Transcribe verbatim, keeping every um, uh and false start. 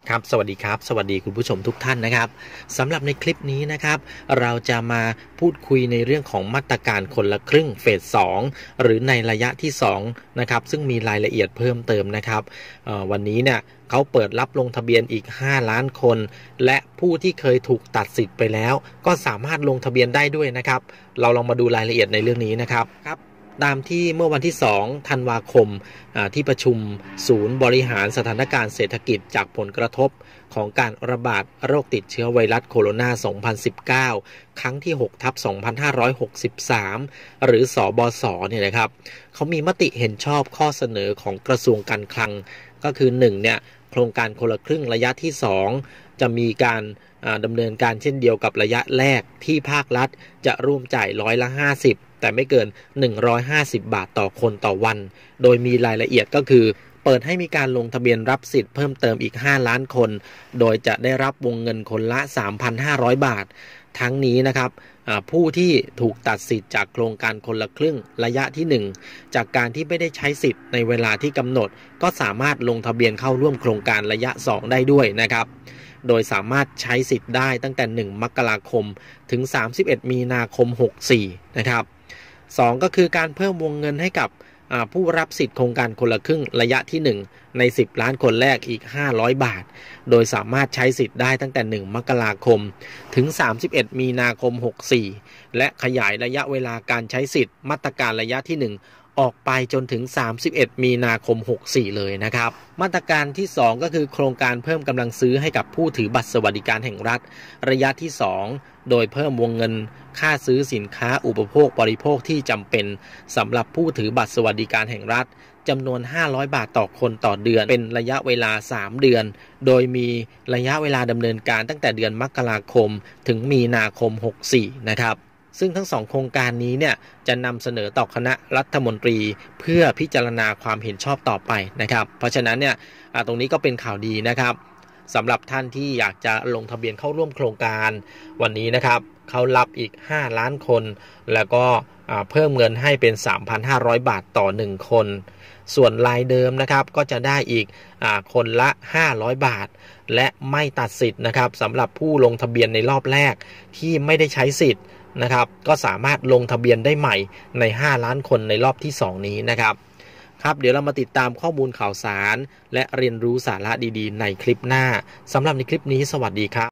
ครับสวัสดีครับสวัสดีคุณผู้ชมทุกท่านนะครับสำหรับในคลิปนี้นะครับเราจะมาพูดคุยในเรื่องของมาตรการคนละครึ่งเฟสสองหรือในระยะที่สองนะครับซึ่งมีรายละเอียดเพิ่มเติมนะครับวันนี้เนี่ยเขาเปิดรับลงทะเบียนอีกห้าล้านคนและผู้ที่เคยถูกตัดสิทธิ์ไปแล้วก็สามารถลงทะเบียนได้ด้วยนะครับเราลองมาดูรายละเอียดในเรื่องนี้นะครับครับตามที่เมื่อวันที่สองธันวาคมที่ประชุมศูนย์บริหารสถานการณ์เศรษฐกิจจากผลกระทบของการระบาดโรคติดเชื้อไวรัสโคโรนา สองพันสิบเก้า ครั้งที่ หกทับสองพันห้าร้อยหกสิบสาม หรือสบศเนี่ยนะครับเขามีมติเห็นชอบข้อเสนอของกระทรวงการคลังก็คือหนึ่งเนี่ยโครงการคนละครึ่งระยะที่สองจะมีการดำเนินการเช่นเดียวกับระยะแรกที่ภาครัฐจะร่วมจ่ายร้อยละห้าสิบแต่ไม่เกินหนึ่งร้อยห้าสิบบาทต่อคนต่อวันโดยมีรายละเอียดก็คือเปิดให้มีการลงทะเบียนรับสิทธิ์เพิ่มเติมอีกห้าล้านคนโดยจะได้รับวงเงินคนละ สามพันห้าร้อย บาททั้งนี้นะครับผู้ที่ถูกตัดสิทธิ์จากโครงการคนละครึ่งระยะที่หนึ่งจากการที่ไม่ได้ใช้สิทธิ์ในเวลาที่กำหนดก็สามารถลงทะเบียนเข้าร่วมโครงการระยะสองได้ด้วยนะครับโดยสามารถใช้สิทธิ์ได้ตั้งแต่หนึ่งมกราคมถึงสามสิบเอ็ดมีนาคมหกสิบสี่นะครับสองก็คือการเพิ่มวงเงินให้กับผู้รับสิทธิ์โครงการคนละครึ่งระยะที่หนึ่งในสิบล้านคนแรกอีกห้าร้อยบาทโดยสามารถใช้สิทธิ์ได้ตั้งแต่หนึ่งมกราคมถึงสามสิบเอ็ดมีนาคมหกสิบสี่และขยายระยะเวลาการใช้สิทธิ์มาตรการระยะที่หนึ่งออกไปจนถึงสามสิบเอ็ดมีนาคมหกสิบสี่เลยนะครับมาตรการที่สองก็คือโครงการเพิ่มกำลังซื้อให้กับผู้ถือบัตรสวัสดิการแห่งรัฐระยะที่สองโดยเพิ่มวงเงินค่าซื้อสินค้าอุปโภคบริโภคที่จำเป็นสำหรับผู้ถือบัตรสวัสดิการแห่งรัฐจำนวนห้าร้อยบาทต่อคนต่อเดือนเป็นระยะเวลาสามเดือนโดยมีระยะเวลาดำเนินการตั้งแต่เดือนมกราคมถึงมีนาคมหกสิบสี่นะครับซึ่งทั้งสองโครงการนี้เนี่ยจะนำเสนอต่อคณะรัฐมนตรีเพื่อพิจารณาความเห็นชอบต่อไปนะครับเพราะฉะนั้นเนี่ยตรงนี้ก็เป็นข่าวดีนะครับสำหรับท่านที่อยากจะลงทะเบียนเข้าร่วมโครงการวันนี้นะครับเขารับอีกห้าล้านคนแล้วก็เพิ่มเงินให้เป็น สามพันห้าร้อย บาทต่อหนึ่งคนส่วนรายเดิมนะครับก็จะได้อีกคนละห้าร้อยบาทและไม่ตัดสิทธิ์นะครับสำหรับผู้ลงทะเบียนในรอบแรกที่ไม่ได้ใช้สิทธิ์นะครับก็สามารถลงทะเบียนได้ใหม่ในห้าล้านคนในรอบที่สองนี้นะครับครับเดี๋ยวเรามาติดตามข้อมูลข่าวสารและเรียนรู้สาระดีๆในคลิปหน้าสำหรับในคลิปนี้สวัสดีครับ